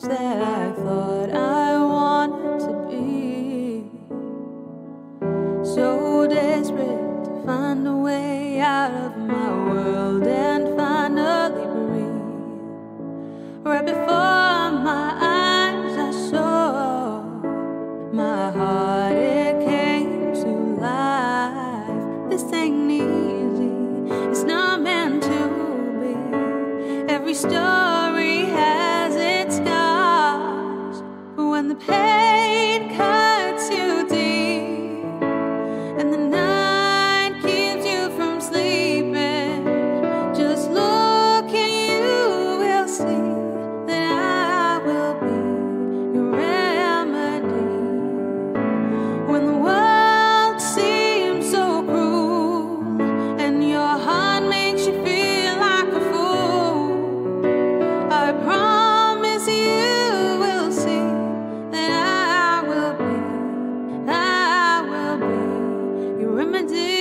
things that I thought I wanted to be. So desperate to find a way out of my world and finally breathe. Right before my eyes I saw my heart, it came to life. This ain't easy, it's not meant to be. Every story has its scars, but when the pain cuts you deep and the night keeps you from sleeping, just look and you will see that I will be your remedy. When the world seems so cruel and your heart makes you feel like a fool, I promise you will see that I will be your remedy.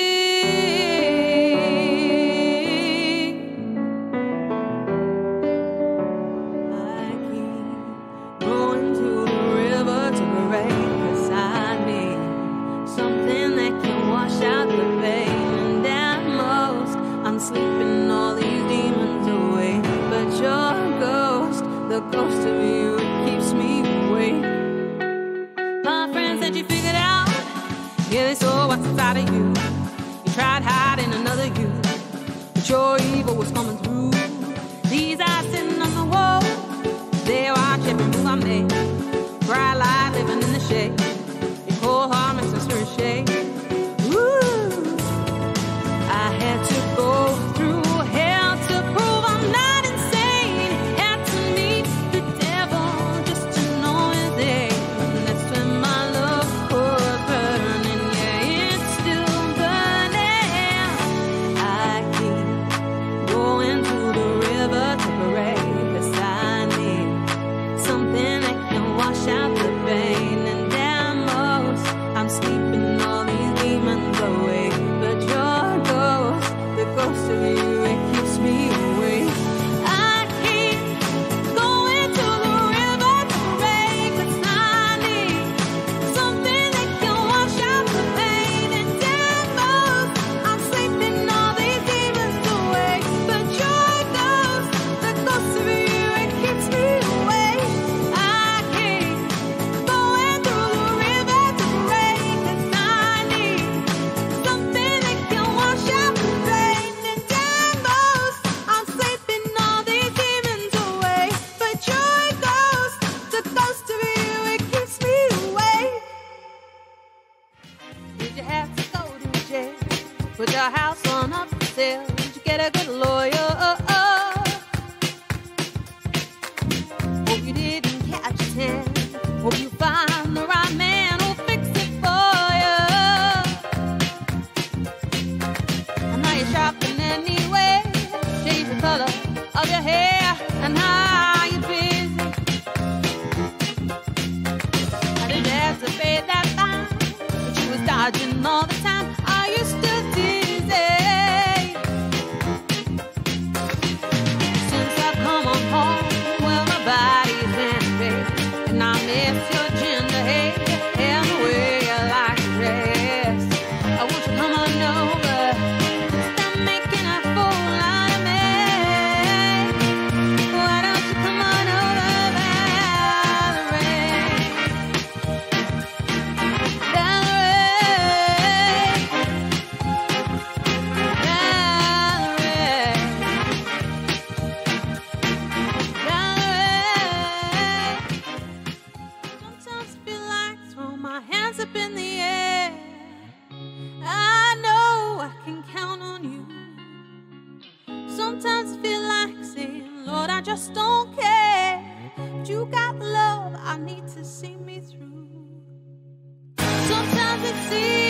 I keep going to the river to pray, 'cause I need something that can wash out the pain. And at most, I'm sleeping all these demons away, but your ghost, the ghost of you, it keeps me awake. My friends said you figured out, yeah, they saw what's inside of you. You tried hiding another you, but your evil was coming through. These eyes sitting on the wall, they watch every move I make. Bright light living in the shade, your cold heart makes us shake. Ooh, I had to go through hell to prove I'm not insane. Had to meet the devil just to know his name. And that's when my love was burning, yeah, it's still burning. I keep going to the river to pray, 'cause I need something that can wash out the pain. And at most, I'm sleeping all these demons away, but your ghost, the ghost of you, it keeps me awake. I keep going to the river to pray, 'cause I need something that can wash out the pain. And at most, I'm sleeping all these demons away, but your ghost, the ghost of you, it keeps me awake. I keep going through the river to pray, 'cause I need something that can wash out the pain. And at most, I'm sleeping all these demons away, but your ghost, the ghost of you, it keeps me awake. Did you have to go to jail? Put your house on up for sale? Did you get a good lawyer? Hope you didn't catch a tan. Hope you find the right man who'll fix it for you. And now you're shopping anyway. Change the color of your hair and how you're busy. How did you have to pay that fine? But you was dodging all the time. Are you still dizzy? Since I've come on home, well, my body's in bed, and I miss your ginger hair and the way you like to dress. I want you to come on over, stop making a fool out of me. Why don't you come on over, Valerie? Valerie, Valerie, Valerie. Sometimes I feel like throwing my hands up in the air. I know I can count on you. Sometimes I feel like saying, Lord, I just don't care. But you got love I need to see me through. Sometimes it seems